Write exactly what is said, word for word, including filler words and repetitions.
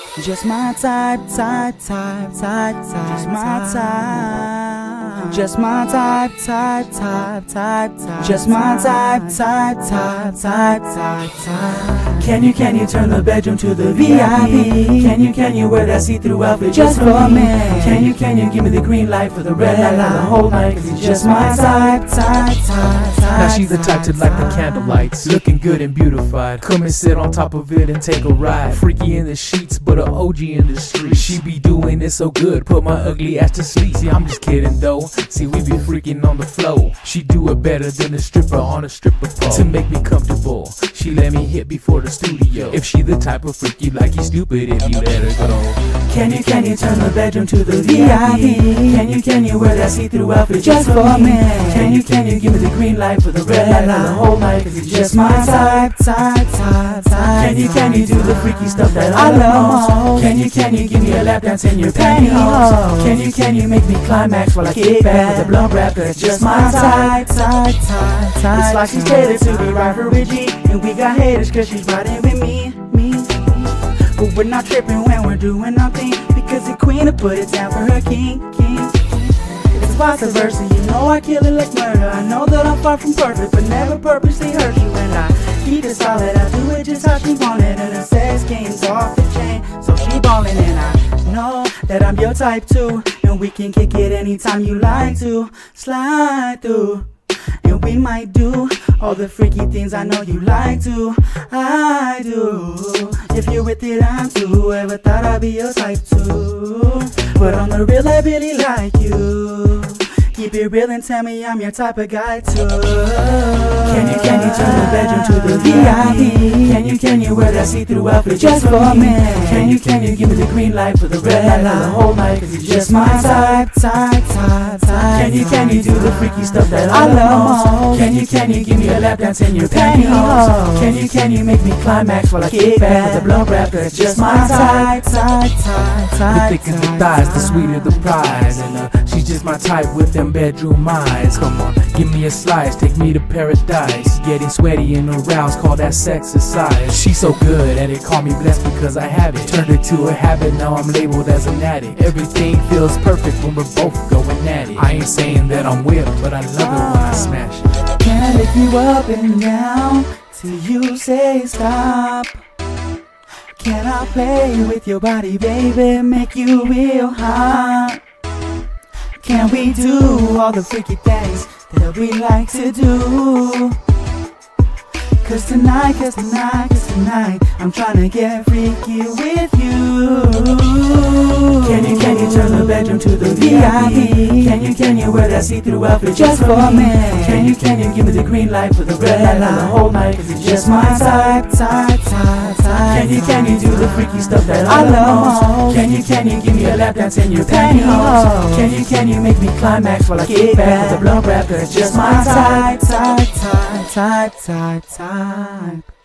Just my type, type, type, type, type. Just my type. Just my type, type, type, type, type. Just my type, type, type, type, type, type. Can you, can you turn the bedroom to the V I P? Can you, can you wear that see-through outfit just for me? Can you, can you give me the green light for the red light for the whole night? Cause it's just my type, type, type, type. Now she's the type to like the candlelights, looking good and beautified. Come and sit on top of it and take a ride. Freaky in the sheets, but a O G in the street. She be doing it so good, put my ugly ass to sleep. See, I'm just kidding though. See, we be freaking on the floor. She do it better than a stripper on a stripper pole. To make me comfortable, she let me hit before the studio. If she the type of freak you like, you stupid if you let her go. Can you, can you turn the bedroom to the V I P? Can you, can you wear that see-through outfit just for me? Can you, can you give me the green light for the red light for the whole night? Cause it's just my type, type, type, type. Can you, can you do the freaky stuff that I love most? Can you, can you give me a lap dance in your pantyhose? Can you, can you make me climax while I kick back with a blunt wrap? Cause it's just my type, type, type, type. It's like she's catered to be right for Reggie, and we got haters cause she's riding with me, me, me. But we're not tripping when we're doing our thing, because the queen will put it down for her king, king. It's vice versa, you know I kill it like murder. I know that I'm far from perfect, but never purposely hurt you. And I keep it solid, I do it just how she wanted. And her sex game's off the chain, so she ballin'. And I know that I'm your type too, and we can kick it anytime you like to. Slide through, and we might do all the freaky things I know you like to. I do. If you're with it, I'm too. Whoever thought I'd be your type too? But on the real, I really like you. Keep it real and tell me I'm your type of guy too. Can you, can you turn the bedroom to the V I P? Can you, can you wear that see-through outfit just for me? Can you, can you give me the green light for the red light for the whole night? Cause it's just my type, type, type, type. Can you, can you do the freaky stuff that I love most? Can you, can you give me a lap dance in your pantyhose? Can you, can you make me climax while I kick back with a blunt wrap? Cause it's just my type, type, type, type. The thicker the thighs, the sweeter the prize. And uh, she's just my type with them bedroom eyes. Come on, give me a slice, take me to paradise. Getting sweaty and aroused, call that sexercise. She's so good at it, call me blessed because I have it. Turned it to a habit, now I'm labeled as an addict. Everything feels perfect when we're both going at it. I ain't saying that I'm whipped, but I love it when I smash it. Can I lick you up and down till you say stop? Can I play with your body, baby, make you real hot? Can we do all the freaky things that we like to do? Cause tonight, cause tonight, cause tonight I'm tryna get freaky with you. Can you, can you turn the bedroom to the V I P? Can you, can you wear that see-through outfit just for me? Can you, can you give me the green light for the red light for the whole night? Cause it's just my type, type, type, type. Can you, can you do the freaky stuff that I love most? Can you, can you give me a lap dance in your pantyhose? Can you, can you make me climax while I kick back with a blunt wrap? Cause it's just my type, type, type, type, type, type.